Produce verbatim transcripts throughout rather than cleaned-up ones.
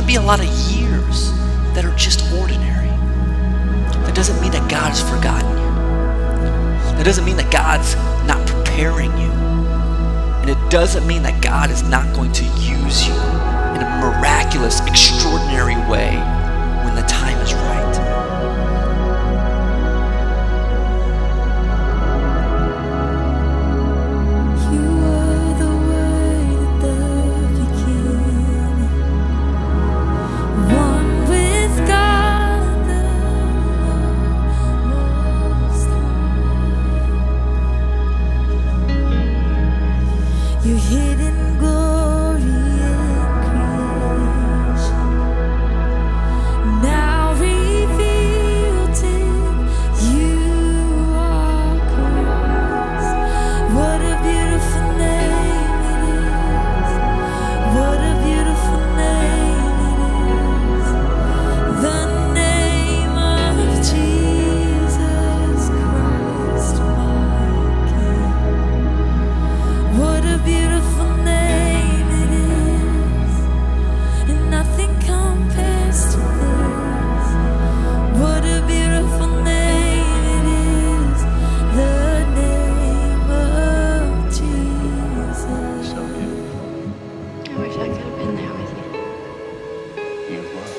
be a lot of years that are just ordinary. That doesn't mean that God has forgotten you. That doesn't mean that God's not preparing you. And it doesn't mean that God is not going to use you in a miraculous, extraordinary way when the time is right. Your hidden glory in creation, now revealed in you are Christ. What a beautiful name it is. What a beautiful name it is. The name of Jesus Christ, my King. What a beautiful name it is, and nothing compares to this. What a beautiful name it is, the name of Jesus. So beautiful. I wish I could have been there with you. You were.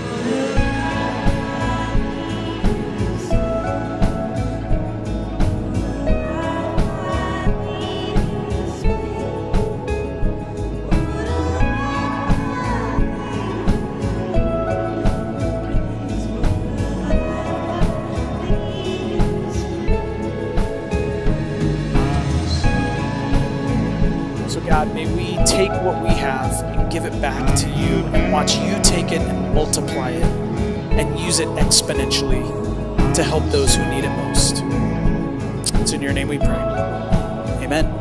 So God, may we take what we have and give it back to you and watch you take it and multiply it and use it exponentially to help those who need it most. It's in your name we pray. Amen.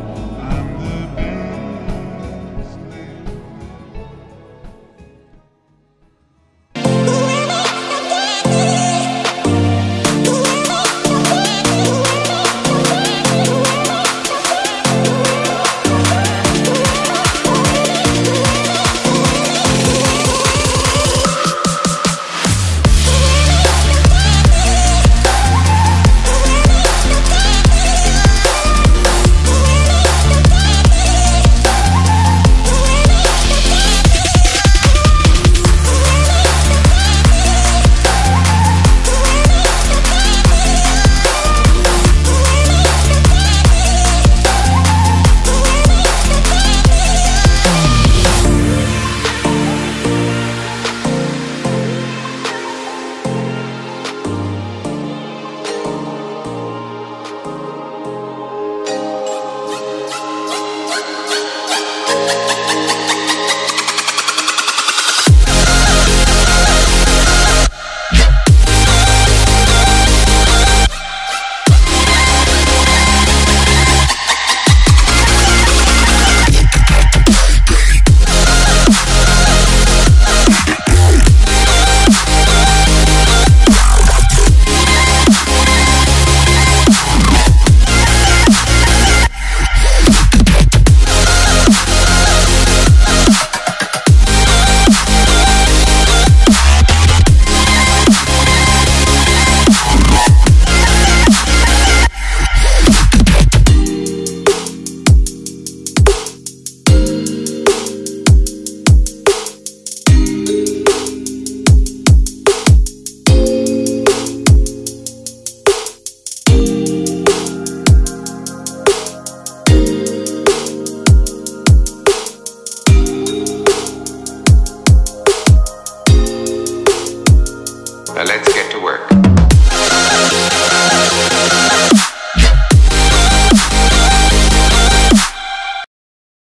Let's